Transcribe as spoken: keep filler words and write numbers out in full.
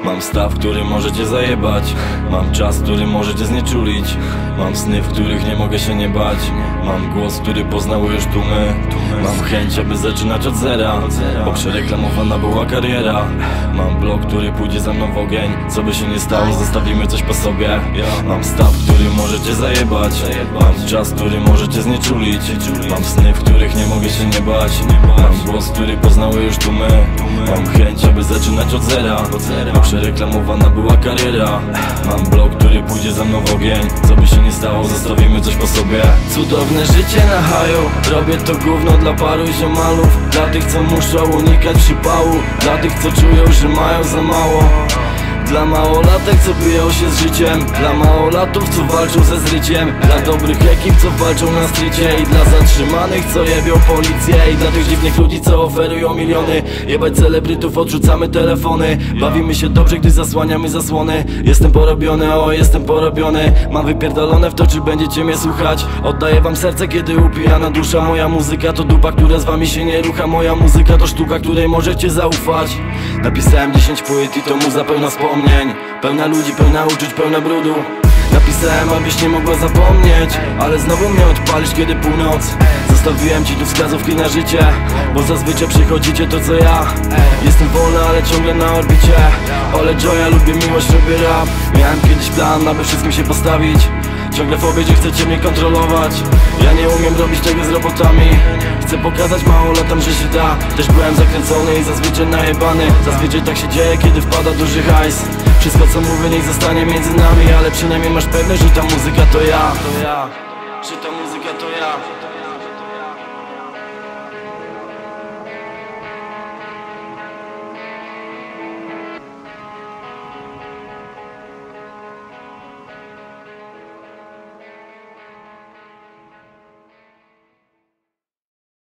Mam staw, który możecie zajebać. Mam czas, który możecie znieczulić. Mam sny, w których nie mogę się nie bać. Mam głos, który poznały już tłumy. Mam chęć, aby zaczynać od zera, bo przereklamowana była kariera. Mam blok, który pójdzie za mną w ogień. Co by się nie stało, zostawimy coś po sobie. Mam staw, który możecie zajebać. Mam czas, który możecie znieczulić. Mam sny, w których nie mogę się nie bać. Mam głos, który poznały już tłumy. Mam chęć, aby zaczynać od zera, bo przereklamowana była kariera. Mam blok, który pójdzie za mną w ogień. Co by się nie stało, zostawimy coś po sobie. Cudowne życie na haju. Robię to gówno dla paru ziomalów. Dla tych, co muszą unikać przypału. Dla tych, co czują, że mają za mało. Dla małolatek, co biją się z życiem. Dla małolatów, co walczą ze zryciem. Dla dobrych ekip, co walczą na strycie. I dla zatrzymanych, co jebią policję. I dla tych dziwnych ludzi, co oferują miliony. Jebać celebrytów, odrzucamy telefony. Bawimy się dobrze, gdy zasłaniamy zasłony. Jestem porobiony, o jestem porobiony. Mam wypierdolone w to, czy będziecie mnie słuchać. Oddaję wam serce, kiedy upijana dusza. Moja muzyka to dupa, która z wami się nie rucha. Moja muzyka to sztuka, której możecie zaufać. Napisałem dziesięć płyt i to muza pełna wspomnień. Pełna ludzi, pełna uczuć, pełna brudu. Napisałem, abyś nie mogła zapomnieć, ale znowu mnie odpalisz, kiedy północ. Zostawiłem ci tu wskazówki na życie, bo zazwyczaj przychodzicie to co ja. Jestem wolny, ale ciągle na orbicie. Ole joya, lubię miłość, robię rap. Miałem kiedyś plan, aby wszystkim się postawić. Ciągle w obiedzie chcecie mnie kontrolować. Ja nie umiem robić tego z robotami. Chcę pokazać małolatom, że się da. Też byłem zakręcony i zazwyczaj najebany. Zazwyczaj tak się dzieje, kiedy wpada duży hajs. Wszystko co mówię niech zostanie między nami, ale przynajmniej masz pewność, że ta muzyka to ja. Że ta muzyka to ja.